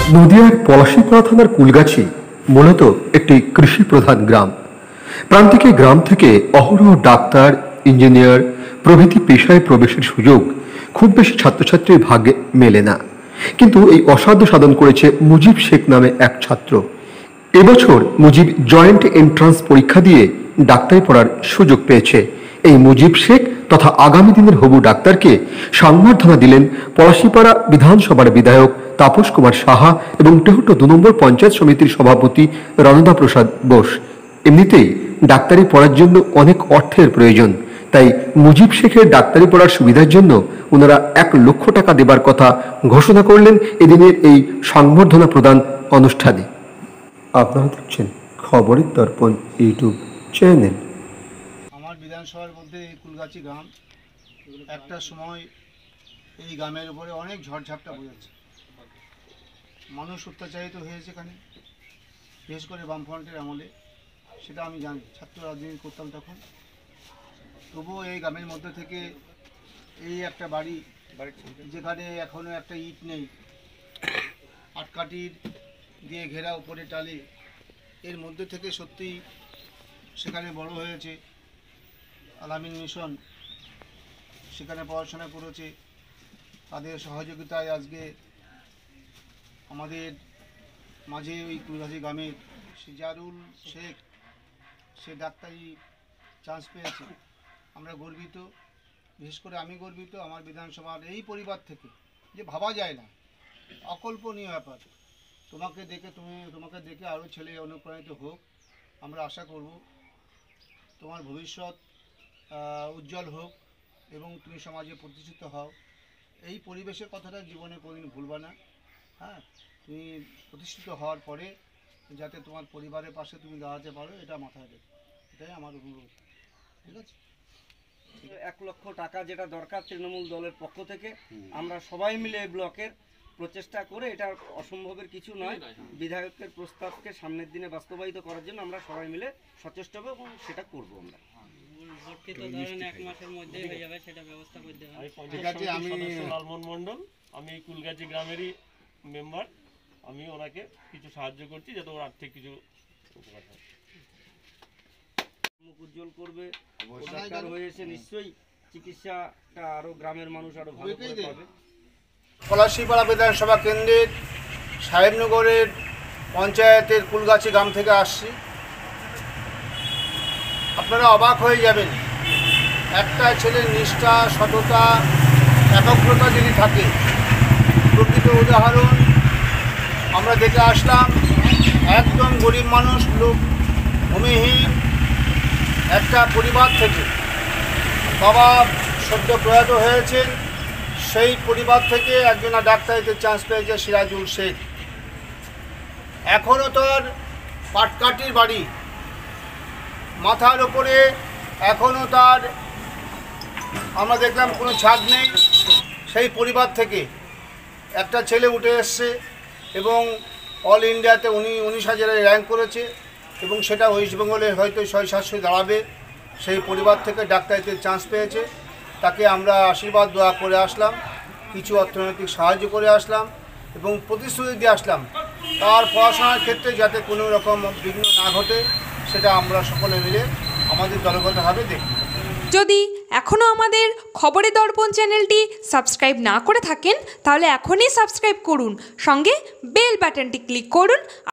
নদিয়ার পলাশীপাড়া থানার কুলগাছি মূলত একটি কৃষি প্রধান গ্রাম। প্রান্তিক এই গ্রাম থেকে অহরহ ডাক্তার, ইঞ্জিনিয়ার প্রভৃতি পেশায় প্রবেশের সুযোগ খুব বেশি ছাত্রছাত্রীর ভাগ্যে মেলে না। কিন্তু এই অসাধ্য সাধন করেছে মুজিব শেখ নামে এক ছাত্র। এবছর মুজিব জয়েন্ট এন্ট্রান্স পরীক্ষা দিয়ে ডাক্তারি পড়ার সুযোগ পেয়েছে। এই মুজিব শেখ তথা আগামী দিনের হবু ডাক্তারকে সংবর্ধনা দিলেন পলাশীপাড়া বিধানসভার বিধায়ক তাপস কুমার সাহা এবং টেহট্ট ২ নম্বর পঞ্চায়েত সমিতির সভাপতি রণদা প্রসাদ বোস। এমনিতেই ডাক্তারি পড়ার জন্য অনেক অর্থের প্রয়োজন, তাই মুজিব শেখের ডাক্তারি পড়ার সুবিধার জন্য ওনারা ১ লক্ষ টাকা দেবার কথা ঘোষণা করলেন এদিনের এই সংবর্ধনা প্রদান অনুষ্ঠানে। আপনারা দেখছেন খবরের দর্পণ ইউটিউব চ্যানেল। আমার বিধানসভার মধ্যে এই কুলগাছি গ্রাম, একটা সময় এই গ্রামের উপরে অনেক ঝড়ঝাপটা বয়েছে, মানুষ অত্যাচারিত হয়েছে এখানে, বিশেষ করে বামফ্রন্টের আমলে। সেটা আমি জানি, ছাত্র রাজনীতি করতাম তখন। তবুও এই গ্রামের মধ্যে থেকে এই একটা বাড়ি, যেখানে এখনও একটা ইট নেই, আটকাঠির দিয়ে ঘেরা উপরে টালি, এর মধ্যে থেকে সত্যি সেখানে বড় হয়েছে। আলামিন মিশন সেখানে পড়াশোনা করেছে, তাদের সহযোগিতায় আজকে আমাদের মাঝে ওই কুলগাছি গ্রামের সিজারুল শেখ, সে ডাক্তারি চান্স পেয়েছে। আমরা গর্বিত, বিশেষ করে আমি গর্বিত আমার বিধানসভার এই পরিবার থেকে, যে ভাবা যায় না, অকল্পনীয় ব্যাপার। তোমাকে দেখে আরও ছেলে অনুপ্রাণিত হোক। আমরা আশা করব তোমার ভবিষ্যৎ উজ্জ্বল হোক এবং তুমি সমাজে প্রতিষ্ঠিত হও। এই পরিবেশের কথাটা জীবনে কোনোদিন ভুলবা না। হ্যাঁ, তুমি প্রতিষ্ঠিত হওয়ার পরে যাতে তোমার পরিবারের পাশে তুমি দাঁড়াতে পারো, এটা মাথায় রেখো, এটাই আমার অনুরোধ। ঠিক আছে? 1 লক্ষ টাকা যেটা দরকার তৃণমূল দলের পক্ষ থেকে, আমরা সবাই মিলে এই ব্লকের প্রচেষ্টা করে, এটা অসম্ভবের কিছু নয়, বিধায়কের প্রস্তাবকে সামনের দিনে বাস্তবায়িত করার জন্য আমরা সবাই মিলে সচেষ্ট হব এবং সেটা করব। আমরা লালমোহন মন্ডল, আমি কুলগাছি গ্রামেরই মেম্বার। আমি ওনাকে কিছু সাহায্য করছি যাতে ওর আর্থিক কিছু উপকার হয়। মুখ উজ্জ্বল করবে, ডাক্তার হয়েছে, নিশ্চয়ই চিকিৎসাটা আরো গ্রামের মানুষ আরো ভালো করে পাবে। পলাশীপাড়া বিধানসভা কেন্দ্রের সাহেবনগরের পঞ্চায়েতের কুলগাছি গ্রাম থেকে আসছি। আপনারা অবাক হয়ে যাবেন, একটা ছেলের নিষ্ঠা, সততা, একাগ্রতা যদি থাকে, প্রকৃত উদাহরণ আমরা দেখে আসলাম। একদম গরিব মানুষ, লোক ভূমিহীন একটা পরিবার থেকে, বাবা সদ্য প্রয়াত হয়েছেন, সেই পরিবার থেকে একজনা ডাক্তারিতে চান্স পেয়েছে সিরাজুল শেখ। এখনও তার পাটকাঠির বাড়ি, মাথার ওপরে এখনও তার আমরা দেখলাম কোনো ছাদ নেই। সেই পরিবার থেকে একটা ছেলে উঠে এসছে এবং অল ইন্ডিয়াতে 19,000 র্যাঙ্ক করেছে এবং সেটা ওয়েস্ট বেঙ্গলে হয়তো 600-700 দাঁড়াবে। সেই পরিবার থেকে ডাক্তারিতে চান্স পেয়েছে, তাকে আমরা আশীর্বাদ দোয়া করে আসলাম, কিছু অর্থনৈতিক সাহায্য করে আসলাম এবং প্রতিশ্রুতি দিয়ে আসলাম তার পড়াশোনার ক্ষেত্রে যাতে কোনো রকম বিঘ্ন না ঘটে, সেটা আমরা সকলে মিলে আমাদের দলগতভাবে দেখব। যদি এখনও আমাদের খবরের দর্পণ চ্যানেলটি সাবস্ক্রাইব না করে থাকেন, তাহলে এখনই সাবস্ক্রাইব করুন, সঙ্গে বেল বাটনটি ক্লিক করুন।